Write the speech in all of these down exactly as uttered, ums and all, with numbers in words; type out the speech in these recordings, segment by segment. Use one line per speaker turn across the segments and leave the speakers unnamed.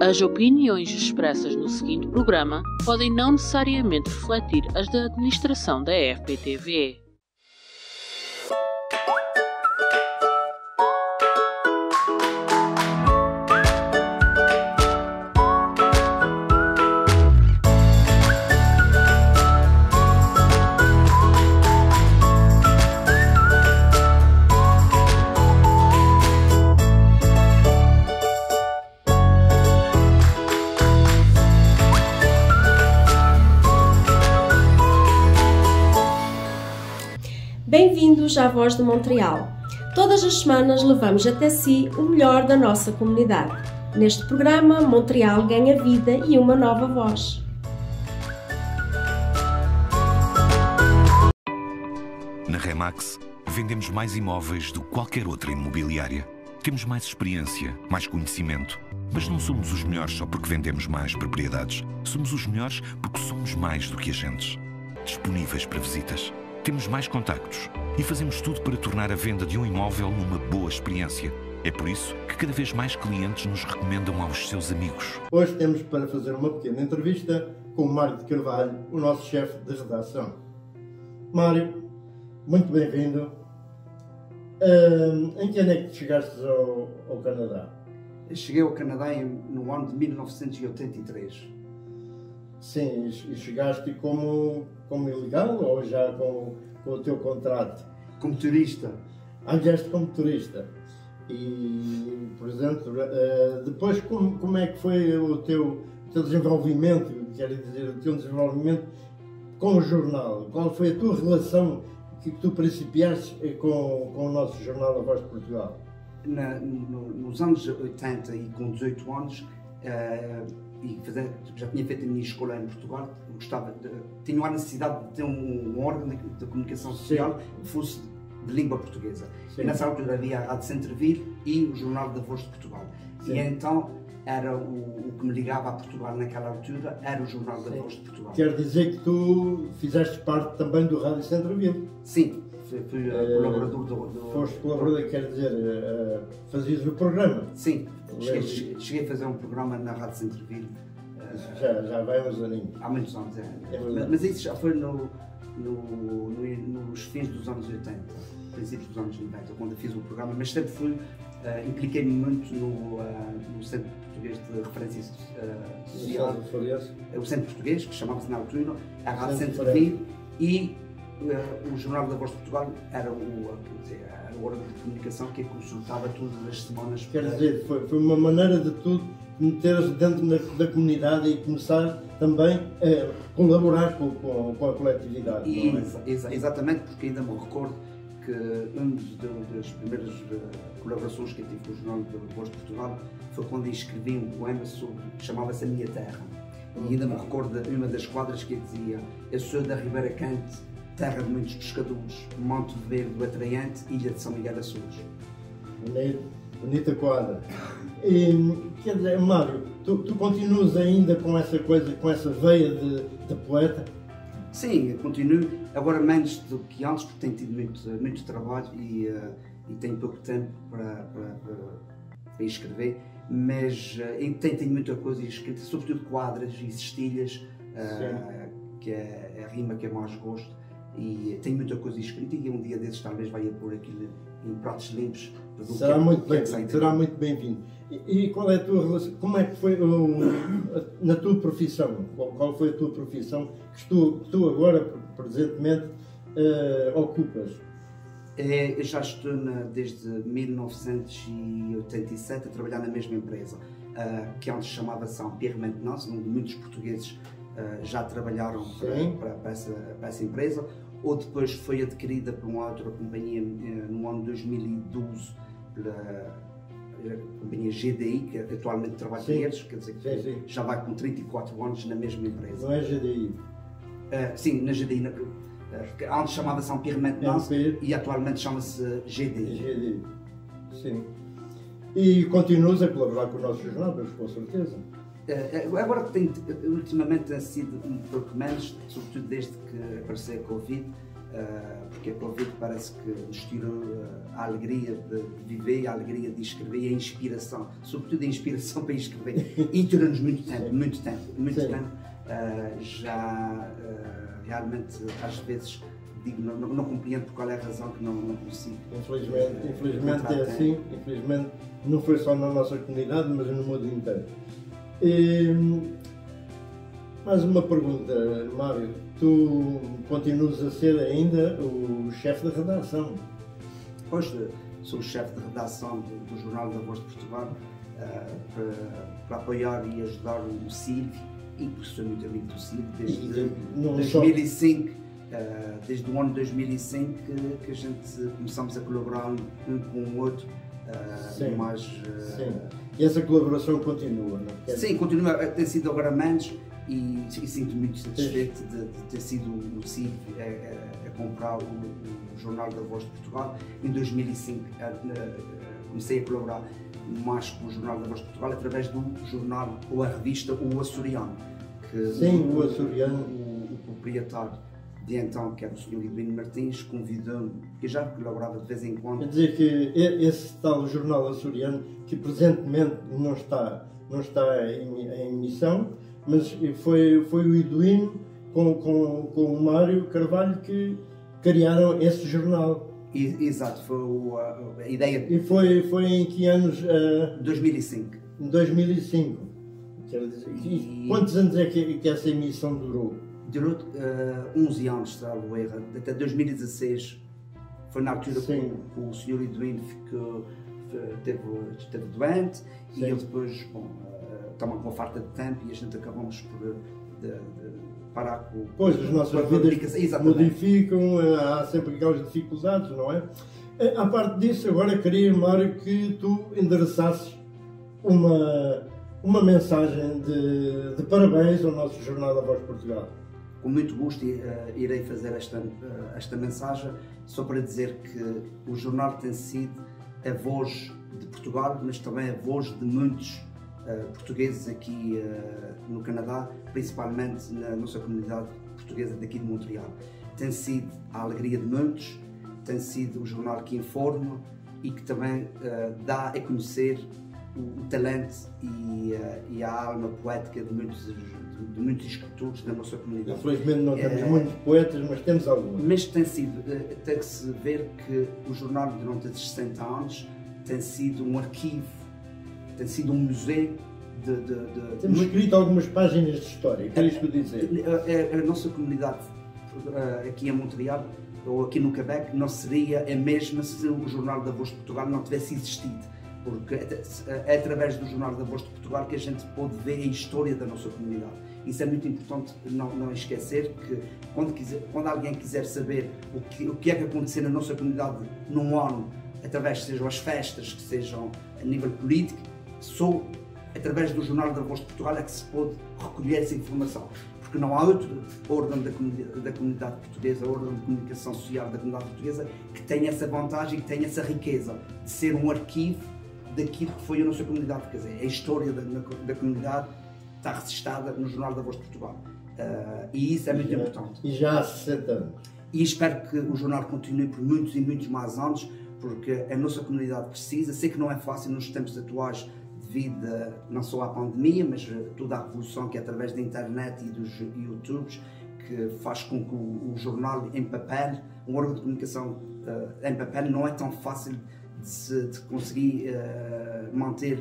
As opiniões expressas no seguinte programa podem não necessariamente refletir as da administração da F P T V.
Bem-vindos à Voz de Montreal. Todas as semanas levamos até si o melhor da nossa comunidade. Neste programa, Montreal ganha vida e uma nova voz.
Na Remax, vendemos mais imóveis do que qualquer outra imobiliária. Temos mais experiência, mais conhecimento, mas não somos os melhores só porque vendemos mais propriedades. Somos os melhores porque somos mais do que agentes. Disponíveis para visitas. Temos mais contactos e fazemos tudo para tornar a venda de um imóvel numa boa experiência. É por isso que cada vez mais clientes nos recomendam aos seus amigos.
Hoje temos para fazer uma pequena entrevista com o Mário de Carvalho, o nosso chefe de redação. Mário, muito bem-vindo. Uh, em que ano é que chegaste ao, ao Canadá?
Eu cheguei ao Canadá em, no ano de mil novecentos e oitenta e três.
Sim, e chegaste como, como ilegal ou já com, com o teu contrato?
Como turista.
Ah, vieste como turista. E, por exemplo, depois como, como é que foi o teu, o teu desenvolvimento, quer dizer, o teu desenvolvimento com o jornal? Qual foi a tua relação que tu principiaste com, com o nosso jornal A Voz de Portugal?
Na, no, nos anos oitenta e com dezoito anos, uh, e fazer, já tinha feito a minha escola em Portugal, gostava de, tinha a necessidade de ter um, um órgão de, de comunicação social que fosse de língua portuguesa. Sim. E nessa altura havia a Rádio Centreville e o Jornal da Voz de Portugal. Sim. E então era o, o que me ligava a Portugal naquela altura, era o Jornal da Sim. Voz de Portugal.
Quer dizer que tu fizeste parte também do Rádio Centreville?
Sim, fui, fui uh, colaborador do, do...
Foste colaborador, quer dizer, uh, fazias o programa?
Sim. Cheguei, cheguei a fazer um programa na Rádio Centreville.
Isso já, já vai uns aninhos.
Há muitos anos, é. é mas, mas isso já foi no, no, no, nos fins dos anos oitenta, princípios dos anos noventa, quando eu fiz o programa, mas sempre fui, uh, impliquei-me muito no, uh, no Centro Português de Referência uh, Social. O Centro Português, que chamava-se na altura, a Rádio Centreville e uh, o Jornal da Voz de Portugal era o, dizer, era o órgão de comunicação que eu consultava todas as semanas.
Quer dizer, foi, foi uma maneira de tu meteres dentro da, da comunidade e começar também a colaborar com, com, com a coletividade.
E,
não é?
exa exatamente, porque ainda me recordo que uma das primeiras colaborações que eu tive com o Jornal da Voz de Portugal foi quando eu escrevi um poema sobre, que chamava-se A Minha Terra. E ainda me recordo de uma das quadras que dizia: eu sou da Ribeira Cante, terra de muitos pescadores, Monte Verde atraente, ilha de São Miguel Açores.
Bonita, bonita quadra. E, quer dizer, Mário, tu, tu continuas ainda com essa coisa, com essa veia de, de poeta?
Sim, eu continuo, agora menos do que antes, porque tenho tido muito, muito trabalho e, uh, e tenho pouco tempo para, para, para, para escrever, mas uh, tenho, tenho muita coisa escrita, sobretudo quadras e cestilhas, uh, que é a rima que eu mais gosto, e tenho muita coisa escrita e um dia desses talvez vai pôr aquilo em pratos limpos.
Será muito bem-vindo, será muito bem-vindo. E, e qual é a tua relação, como é que foi o, na tua profissão, qual, qual foi a tua profissão que tu, que tu agora, presentemente, uh, ocupas?
É, eu já estou na, desde mil novecentos e oitenta e sete a trabalhar na mesma empresa, uh, que antes chamava-se Pierre Maintenance, onde muitos portugueses uh, já trabalharam para, para, para, essa, para essa empresa, ou depois foi adquirida por uma outra companhia uh, no ano dois mil e doze, pela a companhia G D I, que atualmente trabalha para eles, quer dizer que sim, sim. já vai com trinta e quatro anos na mesma empresa.
Não é G D I?
Uh, sim, na G D I, na, uh, antes chamava-se Ampere Maintenance e atualmente chama-se G D I.
G D I, sim. E continuas a colaborar com o nosso jornal, com certeza?
Uh, agora tem, ultimamente tem sido um pouco menos, sobretudo desde que apareceu a Covid, porque a Covid parece que nos tirou a alegria de viver, a alegria de escrever e a inspiração, sobretudo a inspiração para escrever. E tirou-nos muito tempo, muito tempo, muito Sim. tempo. Já realmente, às vezes, digo, não, não, não compreendo por qual é a razão que não, não consigo.
Infelizmente, infelizmente é assim, infelizmente não foi só na nossa comunidade, mas no mundo inteiro. E, mais uma pergunta, Mário, tu continuas a ser ainda o chefe de redação?
Hoje sou o chefe de redação do, do Jornal da Voz de Portugal, uh, para, para apoiar e ajudar o Silvio, e porque sou muito amigo do Silvio desde dois mil e cinco. Uh, desde o ano dois mil e cinco que, que a gente começamos a colaborar um, um com o outro, uh,
sim,
mas, uh,
sim. E essa colaboração continua, não é?
Sim, continua, tem sido agora menos e, e sinto muito satisfeito de, de ter sido o C I V a, a, a comprar o, o Jornal da Voz de Portugal. Em dois mil e cinco a, a, a, comecei a colaborar mais com o Jornal da Voz de Portugal através do jornal ou a revista O Açoriano. Que,
sim, o Açoriano.
O, o proprietário de então, que era o senhor Edwin Martins, convidou-me, que já colaborava de vez em quando.
Quer dizer que esse tal jornal açoriano, que presentemente não está, não está em, em emissão, mas foi, foi o Edwin com, com, com o Mário Carvalho que criaram esse jornal.
E, exato, foi o, a, a ideia.
E foi, foi em que anos? Uh,
dois mil e cinco.
Em dois mil e cinco. Quer dizer, e... Quantos anos é que, que essa emissão durou?
Durou uh, onze anos, salvo erro, até dois mil e dezesseis. Foi na altura que o, o senhor Edwin ficou, teve, esteve doente. Sim. E ele depois, bom, uh, estava com uma farta de tempo e a gente acabamos por de, de parar com...
Pois, as nossas vidas modificam, há sempre aquelas dificuldades, não é? À parte disso, agora queria, Mário, que tu endereçasses uma, uma mensagem de, de parabéns ao nosso Jornal da Voz de Portugal.
Com muito gosto uh, irei fazer esta, uh, esta mensagem, só para dizer que o jornal tem sido a voz de Portugal, mas também a voz de muitos uh, portugueses aqui uh, no Canadá, principalmente na nossa comunidade portuguesa daqui de Montreal. Tem sido a alegria de muitos, tem sido o jornal que informa e que também uh, dá a conhecer o, o talento e, uh, e a alma poética de muitos de muitos escritores da nossa comunidade.
Infelizmente não temos é, muitos poetas, mas temos alguns.
Mas tem sido, tem que se ver que o jornal durante esses sessenta anos tem sido um arquivo, tem sido um museu de... de, de
temos de... escrito algumas páginas de história, quer isto dizer?
A, a, a nossa comunidade aqui em Montreal, ou aqui no Quebec, não seria a mesma se o Jornal da Voz de Portugal não tivesse existido. Porque é através do Jornal da Voz de Portugal que a gente pode ver a história da nossa comunidade. Isso é muito importante não, não esquecer que quando, quiser, quando alguém quiser saber o que, o que é que aconteceu na nossa comunidade num ano, através sejam as festas, que sejam a nível político, só através do Jornal da Voz de Portugal é que se pode recolher essa informação. Porque não há outro órgão da comunidade, da comunidade portuguesa, órgão de comunicação social da comunidade portuguesa, que tenha essa vantagem, que tenha essa riqueza de ser um arquivo daquilo que foi a nossa comunidade. Quer dizer, a história da, da comunidade está registada no Jornal da Voz de Portugal. Uh, e isso é muito
já,
importante.
E já há sessenta anos.
E espero que o jornal continue por muitos e muitos mais anos, porque a nossa comunidade precisa. Sei que não é fácil nos tempos atuais, devido a, não só à pandemia, mas toda a revolução que é através da internet e dos YouTubes, que faz com que o, o jornal em papel, um órgão de comunicação uh, em papel, não é tão fácil de, se, de conseguir uh, manter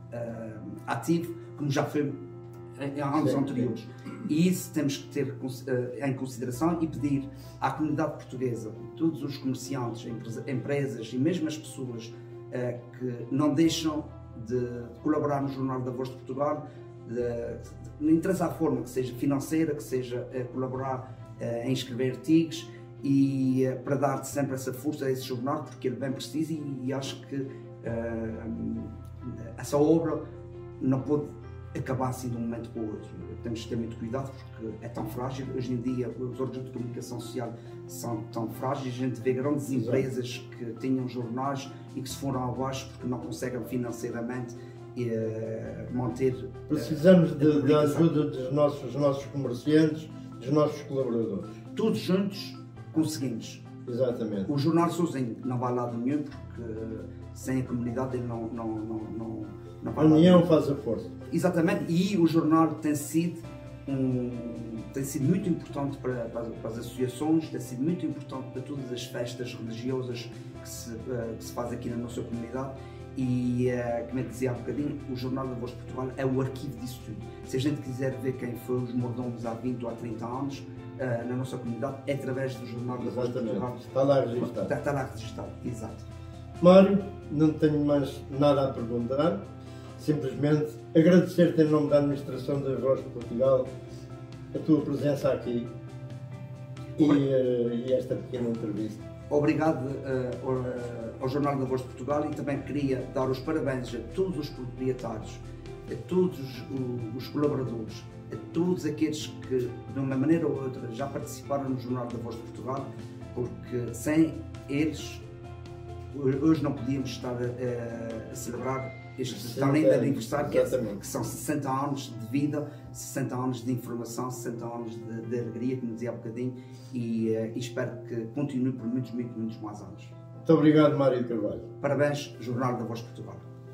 uh, ativo como já foi em anos anteriores. E isso temos que ter uh, em consideração e pedir à comunidade portuguesa, todos os comerciantes, empresas e mesmo as pessoas uh, que não deixam de, de colaborar no Jornal da Voz de Portugal, não interessa a forma, que seja financeira, que seja uh, colaborar uh, em escrever artigos e uh, para dar sempre essa força a esse jornal, porque ele bem precisa e, e acho que uh, essa obra não pode acabar assim de um momento para o outro. Temos que ter muito cuidado porque é tão frágil. Hoje em dia os órgãos de comunicação social são tão frágeis. A gente vê grandes Exato. empresas que tinham jornais e que se foram abaixo porque não conseguem financeiramente eh, manter...
Precisamos de, da ajuda dos nossos, dos nossos comerciantes, dos nossos colaboradores.
Todos juntos conseguimos.
Exatamente.
O jornal sozinho não vai a lado nenhum, porque sem a comunidade ele não, não, não, não, não vai
a
a lado
união
nenhum.
faz a força.
Exatamente, e o jornal tem sido, um, tem sido muito importante para, para, para as associações, tem sido muito importante para todas as festas religiosas que se, uh, que se faz aqui na nossa comunidade. E, uh, como eu dizia há um bocadinho, o Jornal da Voz de Portugal é o arquivo disso tudo. Se a gente quiser ver quem foi os mordomos há vinte ou há trinta anos uh, na nossa comunidade, é através do Jornal da Voz de Portugal.
Está lá registado.
Está, está lá registado, exato.
Mário, não tenho mais nada a perguntar, simplesmente agradecer-te em nome da Administração da Voz de Portugal a tua presença aqui e, uh, e esta pequena entrevista.
Obrigado uh, ao, uh, ao Jornal da Voz de Portugal, e também queria dar os parabéns a todos os proprietários, a todos os, os colaboradores, a todos aqueles que, de uma maneira ou outra, já participaram no Jornal da Voz de Portugal, porque sem eles, hoje não podíamos estar a, a celebrar este tão lindo aniversário, que, é, que são sessenta anos de vida, sessenta anos de informação, sessenta anos de, de alegria, como dizia há bocadinho, e, uh, e espero que continue por muitos, muitos, muitos mais anos.
Muito obrigado, Mário Carvalho.
Parabéns, Jornal da Voz de Portugal.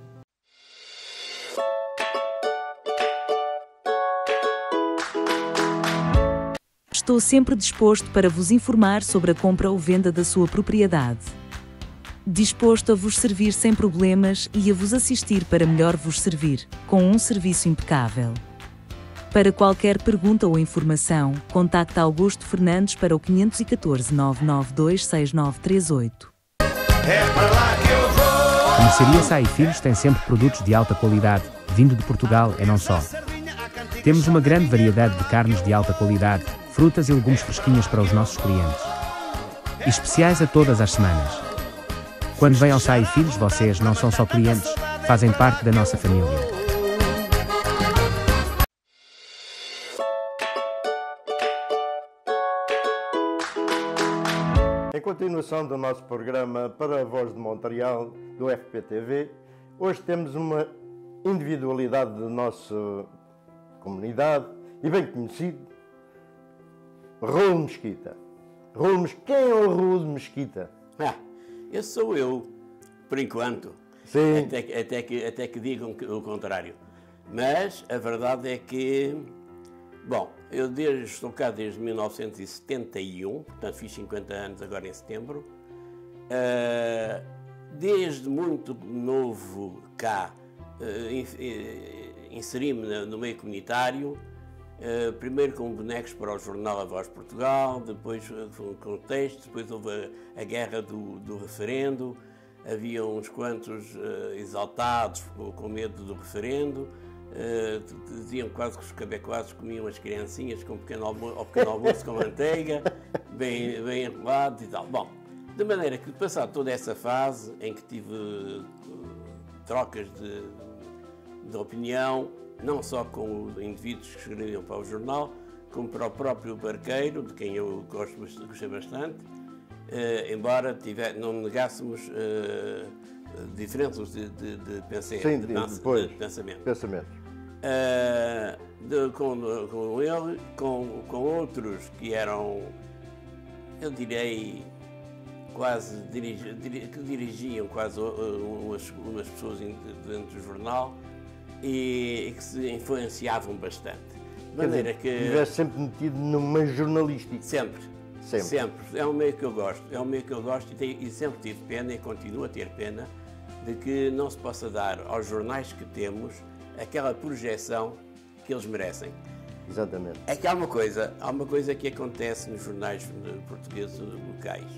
Estou sempre disposto para vos informar sobre a compra ou venda da sua propriedade. Disposto a vos servir sem problemas e a vos assistir para melhor vos servir, com um serviço impecável. Para qualquer pergunta ou informação, contacte Augusto Fernandes para o quinhentos e catorze, nove nove dois, seis nove três oito.
É para lá que eu vou.
A Mercearia Sá e Filhos tem sempre produtos de alta qualidade, vindo de Portugal e não só. Temos uma grande variedade de carnes de alta qualidade, frutas e legumes fresquinhos para os nossos clientes. E especiais a todas as semanas. Quando vêm ao Sá e Filhos, vocês não são só clientes, fazem parte da nossa família.
Em continuação do nosso programa para a Voz de Montreal, do F P T V, hoje temos uma individualidade da nossa comunidade e bem conhecido, Raul Mesquita. Raul Mesquita. Quem é o Raul Mesquita?
Ah, esse sou eu, por enquanto.
Sim.
Até, que- até, que, até que digam que- o contrário. Mas a verdade é que, bom, eu desde, estou cá desde mil novecentos e setenta e um, portanto fiz cinquenta anos agora em setembro. Ah, desde muito novo cá, ah, in- eh, inseri-me na- no meio comunitário. Uh, primeiro com bonecos para o jornal A Voz de Portugal, depois uh, com textos, depois houve a, a guerra do, do referendo, havia uns quantos uh, exaltados com, com medo do referendo, uh, diziam quase que os cabecoados comiam as criancinhas com pequeno almo ao pequeno almoço com manteiga, bem, bem enrolados e tal. Bom, de maneira que, passado toda essa fase em que tive uh, trocas de, de opinião, não só com os indivíduos que escreviam para o jornal, como para o próprio barqueiro, de quem eu gosto, gostei bastante, eh, embora tiver, não negássemos eh, diferenças de, de, de, pense,
Sim,
de,
de-
pense-
depois.
de pensamento.
Pensamentos.
Eh, de- com, com ele, com, com outros que eram, eu direi, quase dirigi, diri- que dirigiam quase uh, umas, umas pessoas in- dentro do jornal, e que se influenciavam bastante. De maneira que...
Estiveste sempre metido no meio jornalístico.
Sempre.
Sempre.
Sempre. É um meio que eu gosto. É um meio que eu gosto e, tenho, e sempre tive pena e continuo a ter pena de que não se possa dar aos jornais que temos aquela projeção que eles merecem.
Exatamente.
É que há uma coisa, há uma coisa que acontece nos jornais portugueses locais.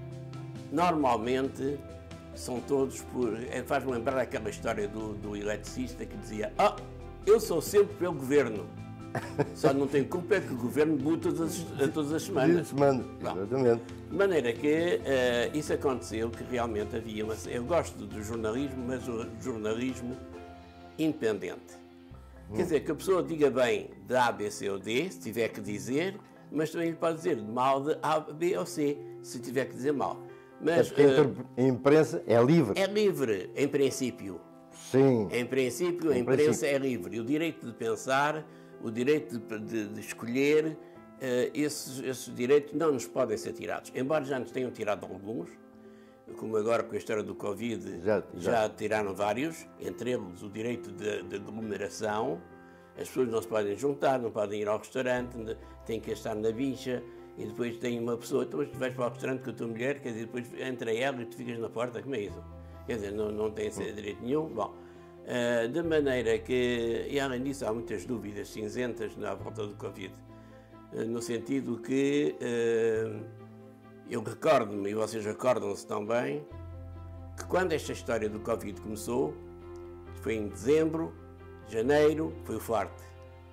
Normalmente são todos por... Faz-me lembrar aquela história do, do eletricista que dizia: ah, eu sou sempre pelo governo. Só não tenho culpa é que o governo muda todas, as- todas as semanas.
Semana.
Bom,
Exatamente.
de maneira que uh, isso aconteceu, que realmente havia uma... Eu gosto do jornalismo, mas o jornalismo independente.
Hum.
Quer dizer, que a pessoa diga bem de A, B, C ou D, se tiver que dizer, mas também pode dizer de mal de A, B ou C, se tiver que dizer mal. Mas
Porque a
uh,
inter- a imprensa é livre.
é livre, em princípio.
Sim.
Em princípio, a
Em
imprensa
princípio.
é livre. E o direito de pensar, o direito de, de- de escolher esses, esses direitos não nos podem ser tirados. Embora já nos tenham tirado alguns, como agora com a história do Covid, já, já. já tiraram vários, entre eles o direito de, de aglomeração. As pessoas não se podem juntar, não podem ir ao restaurante, têm que estar na bicha, e depois tem uma pessoa, depois tu vais para o restaurante com a tua mulher, quer dizer, depois entra ela e tu ficas na porta, como é isso? Quer dizer, não, não tem esse direito nenhum. Bom, uh, de maneira que, e além disso, há muitas dúvidas cinzentas na volta do Covid, uh, no sentido que uh, eu recordo-me, e vocês recordam-se também, que quando esta história do Covid começou, foi em dezembro, janeiro, foi o forte,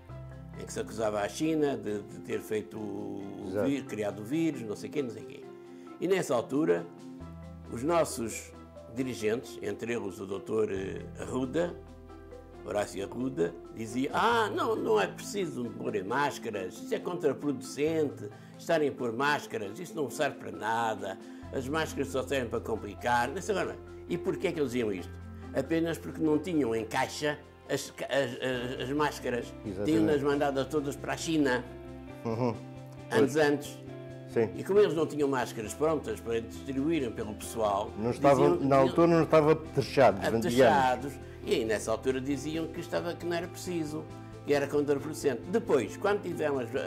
em que se acusava a China de, de ter feito o vírus, criado o vírus, não sei o quê, não sei o quê. E nessa altura, os nossos dirigentes, entre eles o doutor Arruda, Horácio Arruda, dizia: ah, não, não é preciso pôr máscaras, isso é contraproducente, estarem a pôr máscaras, isso não serve para nada, as máscaras só servem para complicar. E porquê é que eles diziam isto? Apenas porque não tinham em caixa as, as, as, as máscaras, tinham-nas mandadas todas para a China, uhum. anos pois. antes. Sim. E como eles não tinham máscaras prontas para distribuírem pelo pessoal,
não estava, diziam, na altura não estavam apetrechados,
apetrechados, e aí nessa altura diziam que, estava, que não era preciso, que era contraproducente. Depois, quando tiveram as,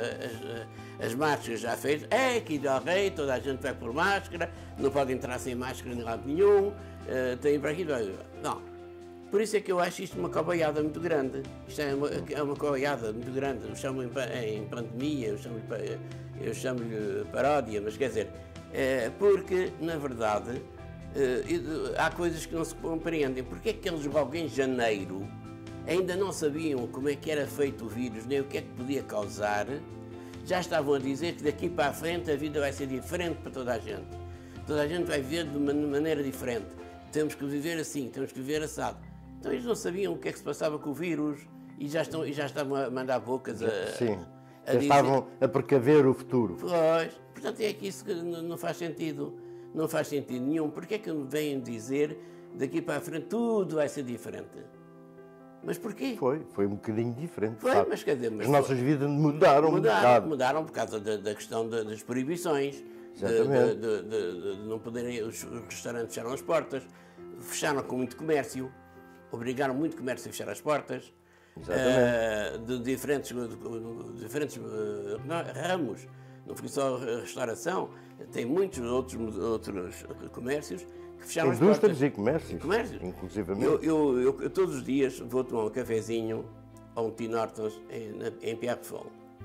as, as máscaras já feitas, é que dá rei, toda a gente vai por máscara, não pode entrar sem máscara em lado nenhum, uh, tem para aqui, não. Por isso é que eu acho isto uma cobaiada muito grande. Isto é uma, é uma cobaiada muito grande. Eu chamo em, em pandemia, eu chamo-lhe eu chamo-lhe paródia, mas quer dizer, é, porque, na verdade, é, há coisas que não se compreendem. Porque é que eles logo em janeiro ainda não sabiam como é que era feito o vírus, nem o que é que podia causar, já estavam a dizer que daqui para a frente a vida vai ser diferente para toda a gente. Toda a gente vai viver de uma maneira diferente. Temos que viver assim, temos que viver assado. Então eles não sabiam o que é que se passava com o vírus e já, estão, e já estavam a mandar bocas a...
Sim, a já dizer... estavam a precaver o futuro.
Pois, portanto é que isso que não faz sentido, não faz sentido nenhum. Porque é que me vêm dizer daqui para a frente tudo vai ser diferente? Mas porquê?
Foi, foi um bocadinho diferente.
Foi, mas quer dizer... Mas
As nossas vidas mudaram,
mudaram, mudaram por causa da, da questão de, das proibições, de, de, de, de, de não poderem, os restaurantes fecharam as portas, fecharam com muito comércio, obrigaram muito comércio a fechar as portas, uh, de diferentes, de diferentes uh, ramos, não foi só a restauração, tem muitos outros, outros comércios que fecharam
Indústrias
as portas.
e comércios,
e comércios.
inclusivamente.
Eu, eu, eu, eu todos os dias vou tomar um cafezinho a um Tim Hortons em, em Pierre-Fol.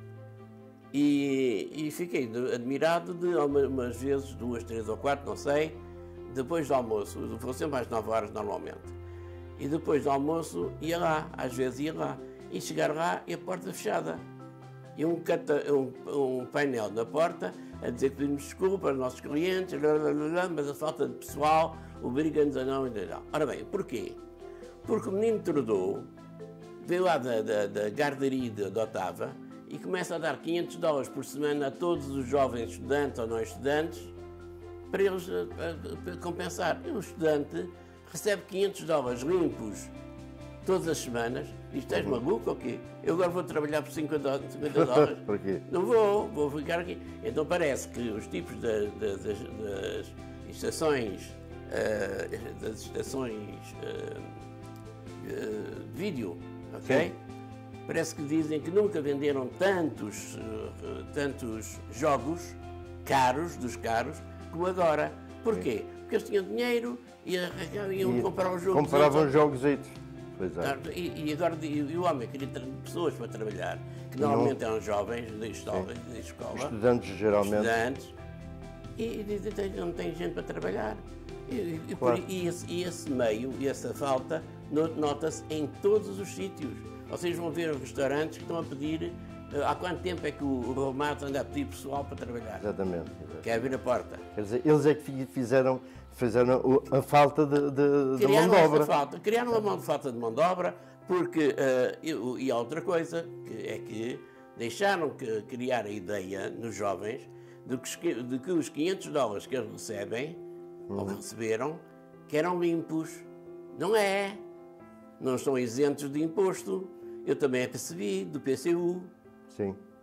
E, e fiquei de, admirado de umas vezes, duas, três ou quatro, não sei, depois do almoço, vou sempre às nove horas normalmente. E depois do almoço ia lá, às vezes ia lá, e chegar lá e a porta fechada. E um, cata, um, um painel na porta a dizer que pedimos desculpa aos nossos clientes, blá, blá, blá, mas a falta de pessoal obriga-nos a não e não. Ora bem, porquê? Porque o menino Trudeau veio lá da, da, da guarderia de, de Ottawa e começa a dar quinhentos dólares por semana a todos os jovens estudantes ou não estudantes para eles a, a, a compensar. E o estudante recebe quinhentos dólares limpos todas as semanas. E estás maluco ou quê? Eu agora vou trabalhar por cinquenta dólares?
Por quê?
Não vou, vou ficar aqui. Então parece que os tipos de, de, de, das estações, uh, das estações uh, uh, de vídeo, ok? Sim. Parece que dizem que nunca venderam tantos, uh, tantos jogos caros, dos caros, como agora. Porquê? Porque eles tinham dinheiro e iam comprar os jogos.
Compravam jogos aí. Pois é.
E, e agora e, e o homem queria ter pessoas para trabalhar, que normalmente não. eram jovens de escola, de escola
estudantes geralmente.
Estudantes, e, e, e não tem gente para trabalhar. E, e, claro. por, e, esse, e esse meio, e essa falta, nota-se em todos os sítios. Vocês vão ver restaurantes que estão a pedir. Há quanto tempo é que o Romato anda a pedir pessoal para trabalhar?
Exatamente. exatamente.
Quer abrir a porta.
Quer dizer, eles é que fizeram, fizeram a falta de, de, de mão de obra.
Falta, criaram uma mão de falta de mão de obra, porque, uh, e, e há outra coisa, que é que deixaram que criar a ideia nos jovens de que, de que os quinhentos dólares que eles recebem, uhum. ou que receberam, que eram limpos. Não é. Não estão isentos de imposto. Eu também recebi do P C U.
Sim.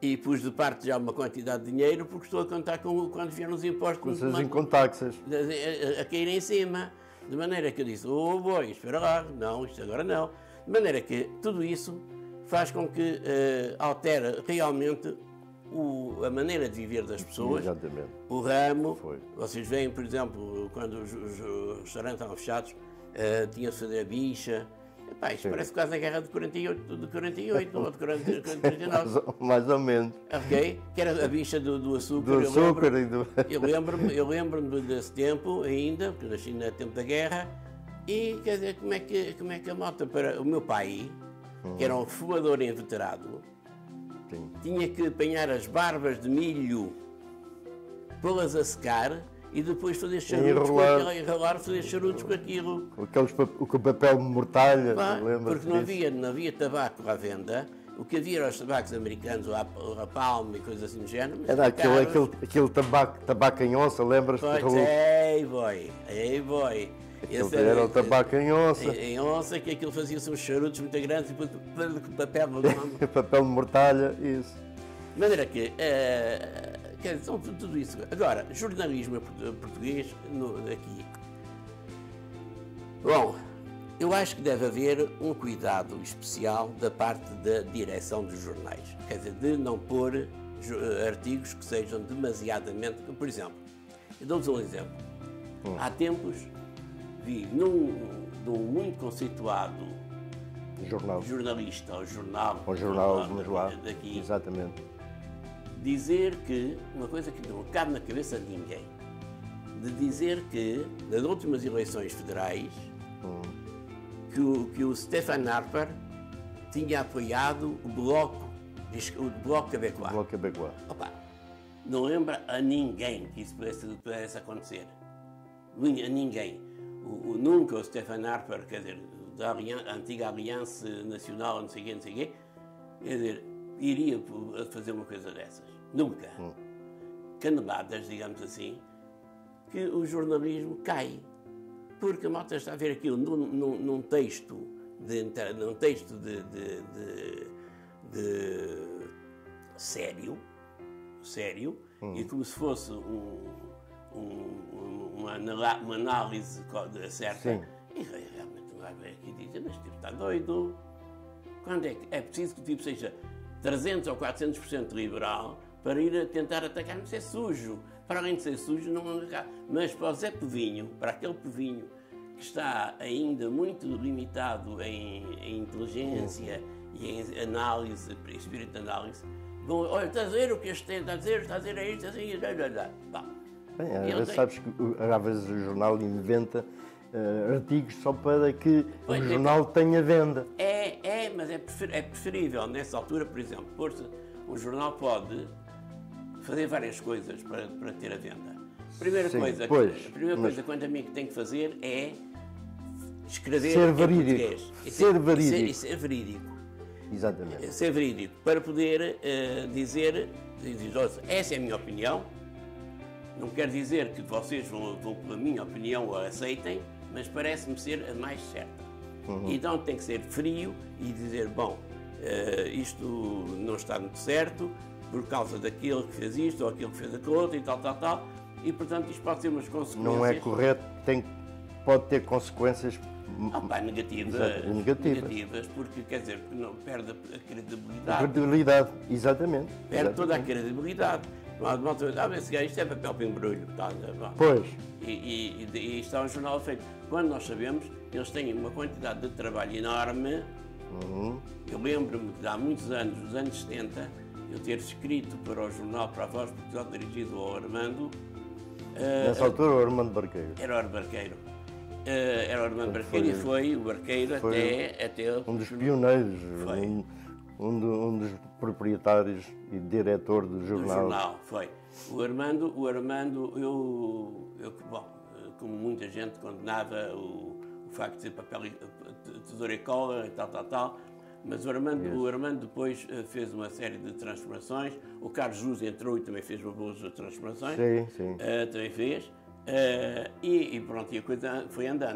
E pus de parte já uma quantidade de dinheiro porque estou a contar com quando vieram os impostos.
Com essas incontáxeis.
A, a, a cair em cima. De maneira que eu disse, oh boi, espera lá, não, isto agora não. De maneira que tudo isso faz com que uh, altere realmente o, a maneira de viver das pessoas.
Exatamente.
O ramo.
Foi.
Vocês veem, por exemplo, quando os, os, os restaurantes estavam fechados, uh, tinha de fazer a bicha. Epá, isto Sim. parece quase a guerra de quarenta e oito, de quarenta e oito ou de quarenta e nove.
mais, mais ou menos.
Ok? Que era a bicha do, do açúcar.
Do açúcar
eu
e do...
Eu lembro-me eu lembro desse tempo ainda, porque nasci no tempo da guerra, e quer dizer, como é que, como é que a malta para... O meu pai, hum. que era um fumador inveterado, Sim. tinha que apanhar as barbas de milho, pô-las a secar, e depois fazer charutos com aquilo, enrolar, fazer charutos com aquilo.
Aqueles, o papel de mortalha,
Pá, porque não havia, não havia tabaco à venda, o que havia eram os tabacos americanos, ou a, ou a Palme e coisas assim do género.
Era aquele, aquele, aquele tabaco, tabaco em onça, lembras-te?
Ei, boy, ei, boy.
Esse era, era o tabaco em onça.
Em, em onça, que aquilo fazia-se uns charutos muito grandes e depois papel
de papel de mortalha, isso.
De maneira que... Uh, Quer dizer, tudo isso. Agora, jornalismo português no, aqui. Bom, eu acho que deve haver um cuidado especial da parte da direção dos jornais. Quer dizer, de não pôr artigos que sejam demasiadamente... Por exemplo, eu dou-vos um exemplo. Hum. Há tempos vi num, num muito conceituado
jornal.
jornalista, ou jornal,
o jornal,
jornal daqui, daqui,
exatamente.
dizer que, uma coisa que não cabe na cabeça de ninguém, de dizer que, nas últimas eleições federais, hum. que, o, que o Stefan Harper tinha apoiado o Bloco, o Bloco Quebecois.
Bloco Quebecois.
Opa, não lembra a ninguém que isso pudesse, pudesse acontecer. A ninguém. O, o, nunca o Stefan Harper, quer dizer, da aliança, antiga Aliança Nacional, não sei o quê, não sei o quê, quer dizer, iria fazer uma coisa dessas. Nunca. Hum. Caneladas, digamos assim, que o jornalismo cai. Porque a malta está a ver aquilo num, num, num texto, de, num texto de, de, de, de sério, sério hum. e como se fosse um, um, uma, uma análise certa.
Sim.
E realmente vai ver aqui e dizer, mas este tipo está doido. Quando é que é preciso que o tipo seja trezentos ou quatrocentos por cento liberal para ir a tentar atacar, não ser sujo. Para além de ser sujo, não mas para o Zé Povinho, para aquele Povinho que está ainda muito limitado em, em inteligência hum. e em análise, espírito de análise, vão, olha, está a dizer o que este tem, está a dizer, está a dizer isto, assim, blá, blá, blá. Bom,
bem, às vezes tem... sabes que às vezes o jornal inventa uh, artigos só para que pois o jornal é, tenha venda.
É, é, mas é, prefer, é preferível nessa altura, por exemplo, pôr-se, um jornal pode fazer várias coisas para, para ter a venda. Primeira
Sim,
coisa,
pois,
a primeira
mas...
coisa quanto a mim que tem que fazer é escrever
ser
em
verídico.
português.
E ser, ser verídico.
E ser, e ser verídico.
Exatamente.
Ser verídico, para poder uh, dizer, dizer, essa é a minha opinião, não quer dizer que vocês vão, vão pela minha opinião ou aceitem, mas parece-me ser a mais certa. Uhum. Então tem que ser frio e dizer, bom, uh, isto não está muito certo, por causa daquele que fez isto ou aquele que fez aquilo outro e tal, tal, tal, e portanto isto pode ter umas consequências...
Não é correto, tem, pode ter consequências...
Ah, pá, negativas,
negativas,
negativas, porque quer dizer, não, perde a credibilidade.
A credibilidade, exatamente.
Perde
exatamente.
toda a credibilidade. Ah, mas esse gajo, isto é papel para embrulho. Tá, tá.
Pois.
E, e, e, e está um jornal feito. Quando nós sabemos, eles têm uma quantidade de trabalho enorme.
Uhum.
Eu lembro-me de há muitos anos, nos anos setenta, eu ter escrito para o jornal, para a Voz de Portugal, dirigido ao Armando.
Nessa uh, altura, o Armando Barqueiro.
Era o Barqueiro. Uh, era o Armando Barqueiro e foi o Barqueiro
foi
até, até...
Um dos pioneiros, um, um, do, um dos proprietários e diretor do jornal.
Do jornal, foi. O Armando, o Armando eu, eu, bom, como muita gente condenava o, o facto de ser papel, tesoura e cola e tal, tal, tal, mas o Armando, o Armando depois fez uma série de transformações, o Carlos Jus entrou e também fez uma boas transformações.
Sim, sim.
Uh, também fez. Uh, e, e pronto, e a coisa foi andando.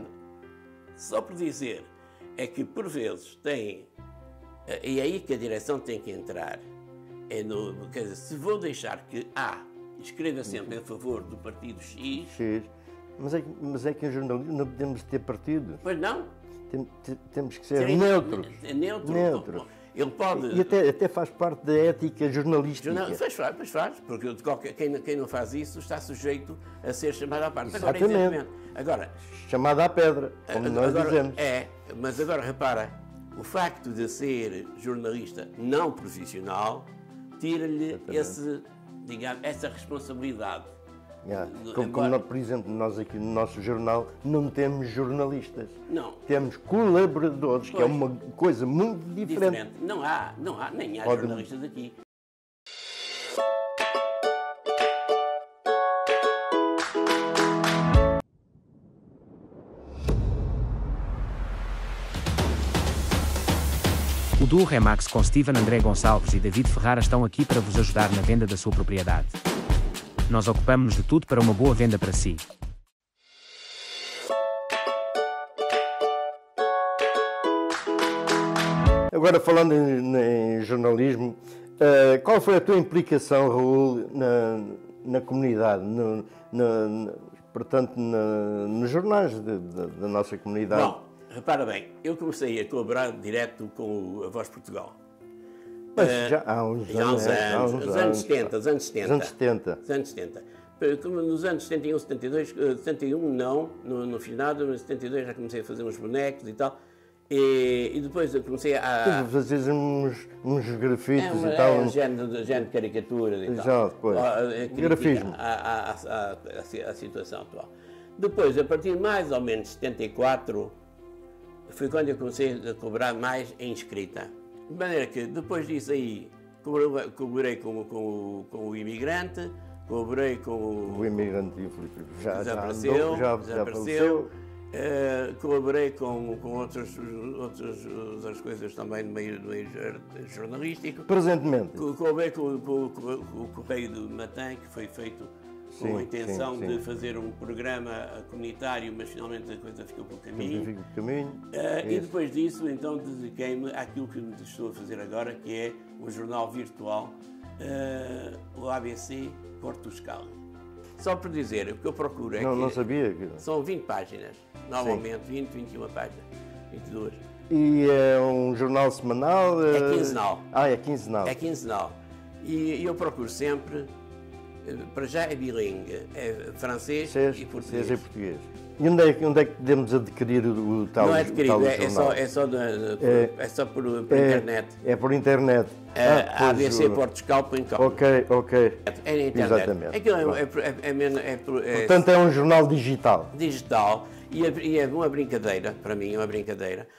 Só por dizer, é que por vezes tem, uh, e é aí que a direção tem que entrar, É no, quer dizer, se vou deixar que A escreva sempre a favor do partido X...
X. Mas é, que, mas é que em jornalismo não podemos ter partidos.
Pois não.
Tem, te, temos que ser
Sim,
neutros.
É neutro.
neutros.
Ele pode...
E até, até faz parte da ética jornalística.
Jornal, faz, faz, faz, faz, porque qualquer, quem, quem não faz isso está sujeito a ser chamado à parte. Agora,
exatamente.
Agora,
chamada à pedra, como nós
agora,
dizemos.
É, mas agora repara, o facto de ser jornalista não profissional tira-lhe esse, digamos, essa responsabilidade.
Yeah.
Do,
como,
embora...
como, por exemplo, nós aqui no nosso jornal não temos jornalistas.
Não.
Temos colaboradores, pois. Que é uma coisa muito diferente.
diferente. Não há, não há, nem há Pode... jornalistas aqui.
O duo Remax com Steven André Gonçalves e David Ferrara estão aqui para vos ajudar na venda da sua propriedade. Nós ocupamos-nos de tudo para uma boa venda para si.
Agora, falando em, em jornalismo, uh, qual foi a tua implicação, Raul, na, na comunidade, no, na, portanto, na, nos jornais de, de, da nossa comunidade?
Bom, repara bem, eu comecei a colaborar direto com a Voz Portugal.
Mas já há uns
já
anos.
Há uns anos, os anos setenta, os anos setenta.
Os anos setenta.
Os anos setenta. Nos anos setenta e um, setenta e dois, setenta e um não, no, no finado, mas setenta e dois já comecei a fazer uns bonecos e tal. E, e depois eu comecei a...
Fazer uns, uns grafites
é uma,
e tal.
É um género de, género de caricaturas e
já,
tal.
Depois.
Grafismo. A, a, a, a, a situação atual. Depois, a partir de mais ou menos setenta e quatro, foi quando eu comecei a cobrar mais em escrita. De maneira que, depois disso aí, colaborei com, com, com o imigrante, colaborei com o...
O imigrante já
desapareceu,
já, já,
desapareceu. Uh, colaborei com, com outros, outros, outras coisas também no meio, no meio jornalístico.
Presentemente?
Colaborei com, com, com, com o Correio de Matan, que foi feito com sim, a intenção sim, sim. de fazer um programa comunitário, mas finalmente a coisa ficou pelo caminho.
Ficou pelo caminho.
Uh, e depois disso, então, dediquei-me àquilo que estou a fazer agora, que é um jornal virtual, uh, o A B C Portugal. Só por dizer, o que eu procuro é
não,
que...
Não sabia. Que...
São vinte páginas, normalmente, sim. vinte, vinte e uma páginas, vinte e duas.
E é um jornal semanal?
É quinzenal.
Ah, é quinzenal.
É quinzenal. E eu procuro sempre, para já é bilingue, é francês
Cês,
e português.
Francês e português. E onde é, onde é que podemos adquirir o, o tal jornal?
Não é adquirido, é, é, só, é, só de, é, é só por, por é, internet.
É por internet.
É, ah, A B C Portugal põe cá.
Ok, ok.
É na internet.
Exatamente.
Aquilo é, é, é, é, é,
Portanto, é um jornal digital.
Digital. E é, e é uma brincadeira, para mim é uma brincadeira,